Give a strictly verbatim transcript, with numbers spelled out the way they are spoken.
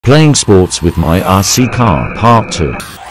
Playing sports with my R C car, part two.